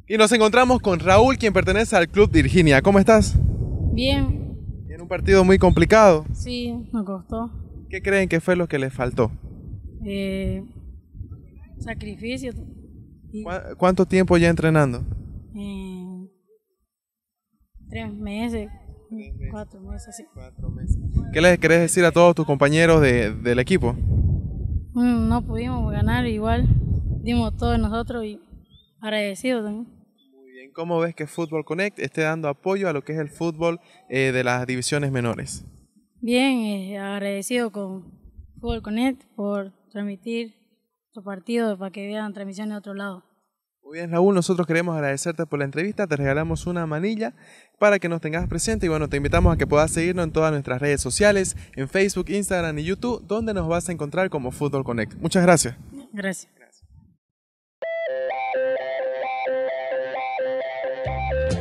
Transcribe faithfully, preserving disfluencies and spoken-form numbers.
Y nos encontramos con Raúl, quien pertenece al Club Virginia. ¿Cómo estás? Bien, En un partido muy complicado. sí, me costó. ¿Qué creen que fue lo que les faltó? Eh, sacrificio. Y, ¿Cuá- ¿Cuánto tiempo ya entrenando? eh, tres meses, cuatro meses, sí. Cuatro meses. ¿Qué les querés decir a todos tus compañeros de- del equipo? Mm, No pudimos ganar igual, dimos todo de nosotros y agradecidos también. Muy bien. ¿Cómo ves que Fútbol Connect esté dando apoyo a lo que es el fútbol eh, de las divisiones menores? Bien, eh, agradecido con Fútbol Connect por transmitir los partidos para que vean transmisiones de otro lado. Muy bien, Raúl, nosotros queremos agradecerte por la entrevista, te regalamos una manilla para que nos tengas presente y bueno, te invitamos a que puedas seguirnos en todas nuestras redes sociales, en Facebook, Instagram y YouTube, donde nos vas a encontrar como Fútbol Connect. Muchas gracias. Gracias.